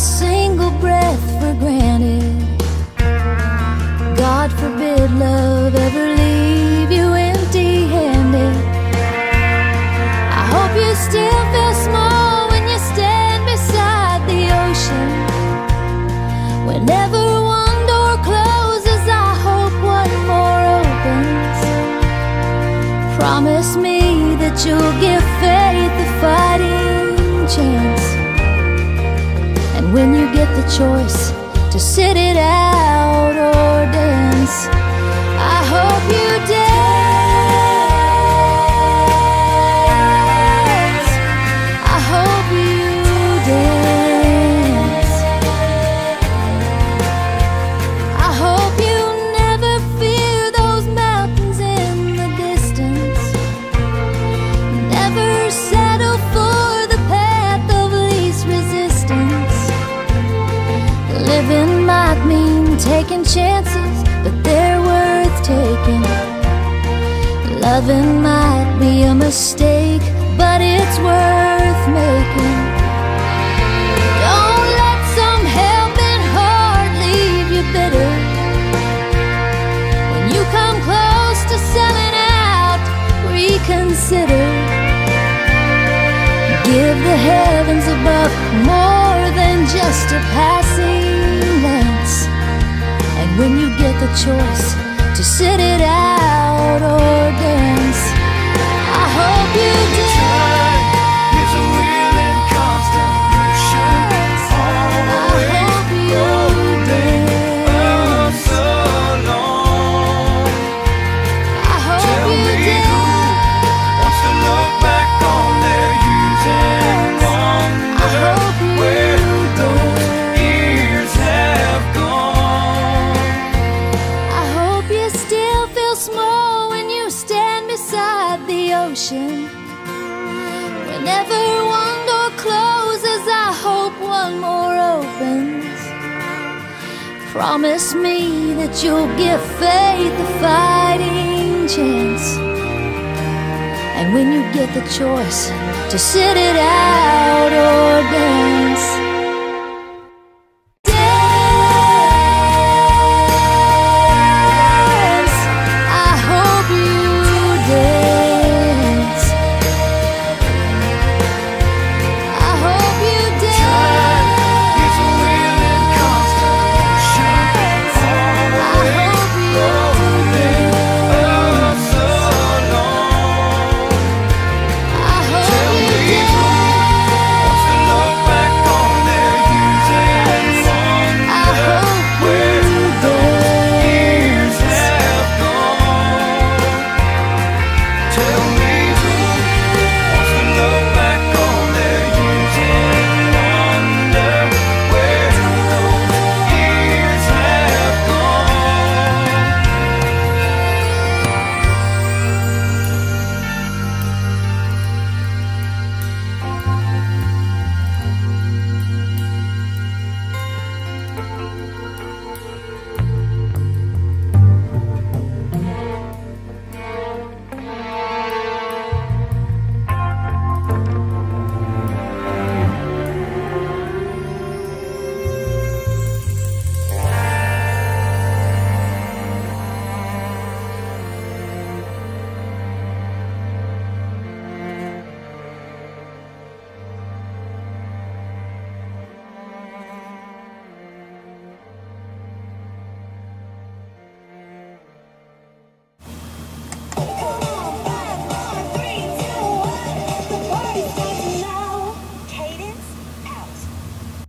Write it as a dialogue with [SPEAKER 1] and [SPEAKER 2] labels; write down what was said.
[SPEAKER 1] single breath for granted. God forbid love ever leave you empty-handed. I hope you still feel small when you stand beside the ocean. Whenever one door closes, I hope one more opens. Promise me that you'll give faith a fighting chance. And when you get the choice to sit it out or dance, I hope you dance. I hope you dance. I hope you never fear those mountains in the distance. Never settle for the path of least resistance. Living might mean taking chances, but they're worth taking. Loving might be a mistake, but it's worth making. Don't let some helping heart leave you bitter. When you come close to selling out, reconsider. Give the heavens above more than just a passing glance. And when you get the choice to sit it out or dance, I hope you dance.
[SPEAKER 2] Is a wheel in constant motion, always rolling us along.
[SPEAKER 1] I hope
[SPEAKER 2] Tell
[SPEAKER 1] you
[SPEAKER 2] me
[SPEAKER 1] dance.
[SPEAKER 2] who wants to look back on their youth and
[SPEAKER 1] I hope
[SPEAKER 2] wonder
[SPEAKER 1] you
[SPEAKER 2] where those
[SPEAKER 1] dance.
[SPEAKER 2] years have gone.
[SPEAKER 1] I hope you still feel small when you stand beside the ocean. Whenever one door closes, I hope one more opens. Promise me that you'll give faith a fighting chance. And when you get the choice to sit it out or dance,